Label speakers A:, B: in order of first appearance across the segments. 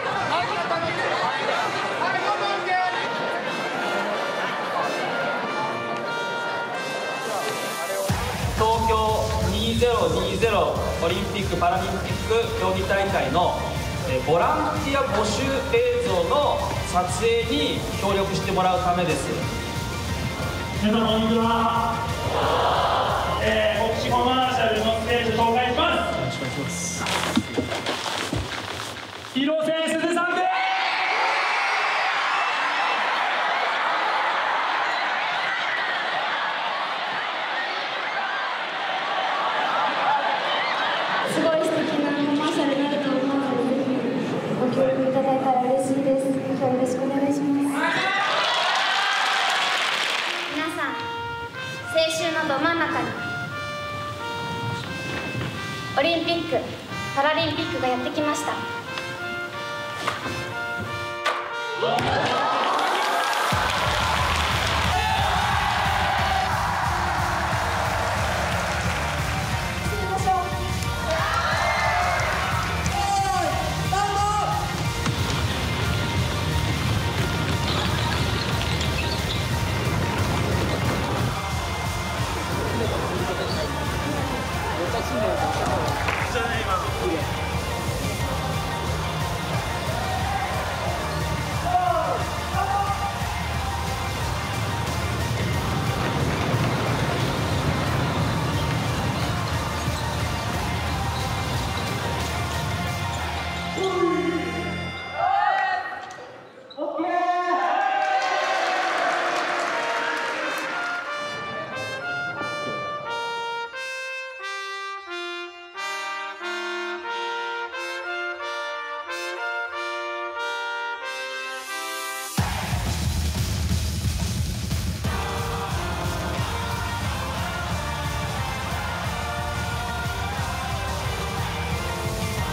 A: 東京2020オリンピック・パラリンピック競技大会のボランティア募集映像の撮影に協力してもらうためです。
B: 皆さんこんにちは。国士コマーシャルのステージ紹介します。よろしくお願いします。広瀬すずさんです。
C: すごい素敵なコマーシャルになると思うので、ぜひご協力いただいたら嬉しいです。今日よろしくお願いします。
D: 皆さん、青春のど真ん中にオリンピック・パラリンピックがやってきました。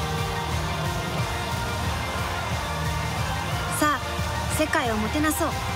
E: さあ、世界をもてなそう。